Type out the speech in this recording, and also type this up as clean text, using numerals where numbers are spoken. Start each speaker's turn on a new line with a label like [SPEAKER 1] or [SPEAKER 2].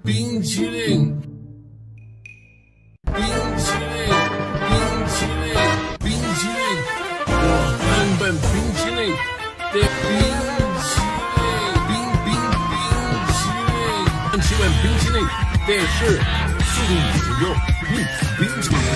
[SPEAKER 1] 冰淇淋，冰淇淋，冰淇淋，冰淇淋，我很本冰淇淋的冰淇淋，冰淇淋，7碗冰淇淋的是4.5左右，冰淇淋。